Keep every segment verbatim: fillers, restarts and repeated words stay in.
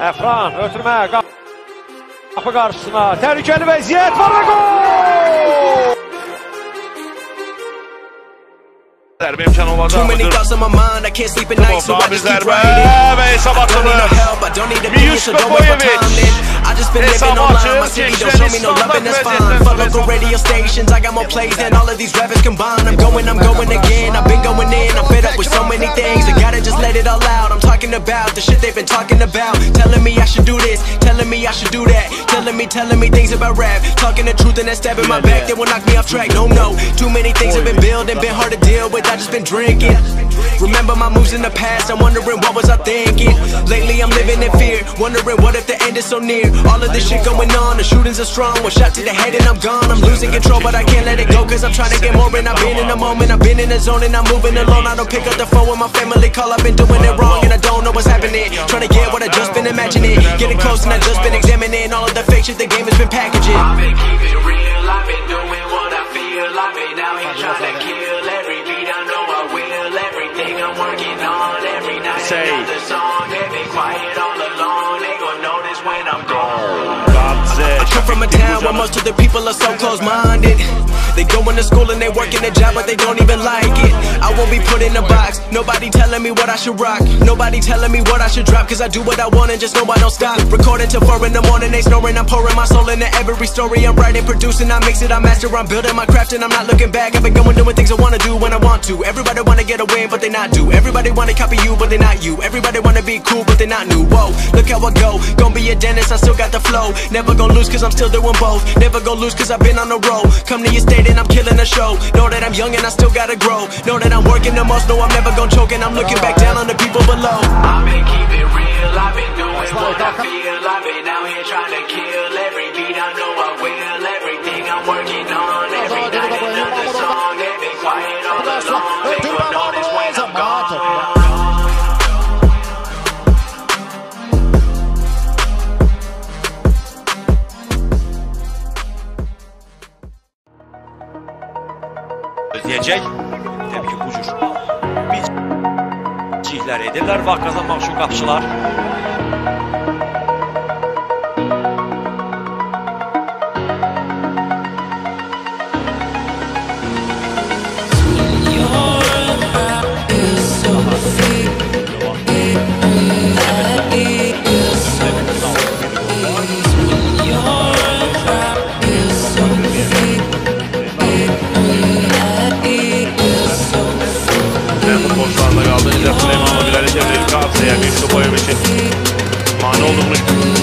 Əfran ötürmə, qapı qarşısına, təhlükəli vəziyyət var və gol! Too many thoughts on my mind, I can't sleep at night, so I just keep writing. I don't need no help, I don't need opinions, so don't waste my time then. I just been living online, my city don't show me no love and that's fine. For local radio stations, I got more plays than all of these rappers combined. I'm going, I'm going again, I've been going in, I'm fed up with so many things. I gotta just let it all out, I'm talking about the shit they've been talking about. Telling me I should do this, telling me I should do that. Telling me, telling me things about rap. Talking the truth and that stab in my back, that will knock me off track. No, no, too many things have been building, been hard to deal with, I just been drinking. Remember my moves in the past, I'm wondering what was I thinking. Lately I'm living in fear, wondering what if the end is so near. All of this shit going on, the shootings are strong. One shot to the head and I'm gone. I'm losing control but I can't let it go, cause I'm trying to get more. And I've been in the moment, I've been in the zone, and I'm moving alone. I don't pick up the phone when my family call, I've been doing it wrong and I don't know what's happening. Trying to get what I just been imagining, getting close and I just been examining all of the fake shit the game has been packaging. I've been keeping real, I've been doing what I feel. I've been out here trying to kill every beat, I know I will. Everything I'm working on, every night Say. another song. They've been quiet all along, they gon' notice when I'm gone. I come from a town where most of the people are so close-minded. They go into school and they work in a job but they don't even like it. I won't be put in a box, nobody telling me what I should rock. Nobody telling me what I should drop, cause I do what I want and just know I don't stop. Recording till four in the morning, they snoring, I'm pouring my soul into every story. I'm writing, producing, I mix it, I master, I'm building my craft and I'm not looking back. I've been going doing things I wanna do when I want to. Everybody wanna get a win but they not do. Everybody wanna copy you but they not you. Everybody wanna be cool but they not new. Whoa, look how I go, gonna be a dentist, I still got the flow. Never gonna lose cause I'm still doing both. Never gonna lose cause I've been on the road. Come to your state and I'm killing the show. Know that I'm young and I still gotta grow. Know that I'm working the most, know I'm never gonna choke. And I'm looking back down on the people below. I've been keeping real, I've been doing what I feel. I've been out here trying to kill every beat, I know I will. Everything I'm working on, every night another song. They've been quiet all along, they gon' notice when I'm gone. Özləyəcək. Təbii ki, bu cür biçiklər edirlər. Vaxt qazanmaq üçün qapıçılar. Boşlarında qaldı. Necət Süleymanova bilərək çevirir. Qaziyə bir su boyum için mani olduğunu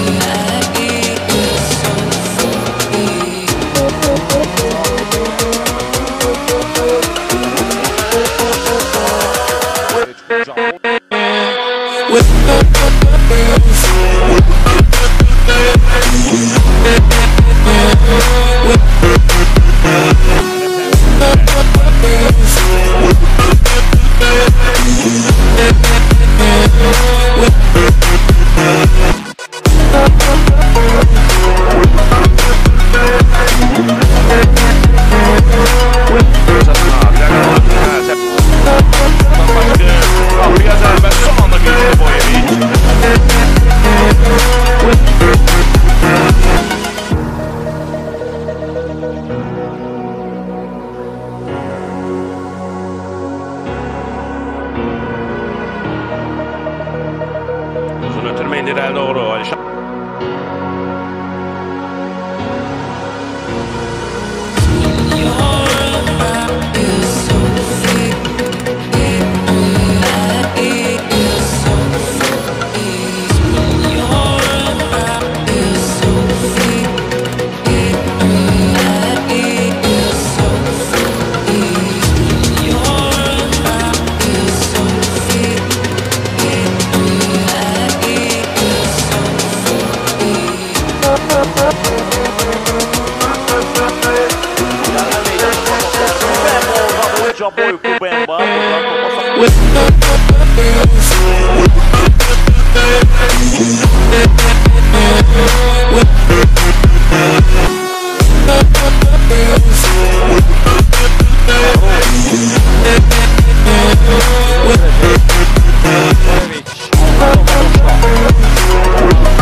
ötürme indirəyə doğru. Alişan apoio pro Bemba. With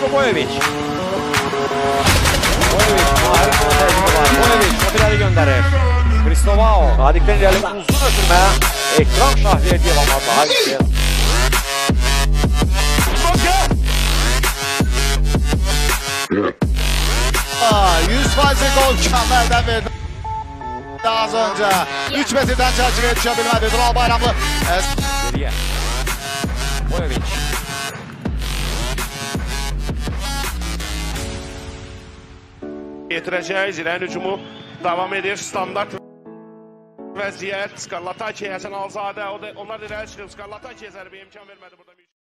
Boyeviç. Boyeviç, harika təcrübə var. Boyeviç, top irəli göndərir. Kristovao, Sadikdən irəli uzun ötürmə. Ekran Şahverdiyev amma daha güzel. yüz faiz gol Kəmərdən verdi. Az önce üç metreden çerçeveye düşebilmedi. Dural Bayramlı. Geriye. Boyeviç. Getirəcək, Zirənin hücumu davam edir. Standart vəziyyət. Skarlatakiyə, Həsən Alzadə. Onlar da irəli çıxıb. Skarlatakiyə zərbə imkan vermədi burada.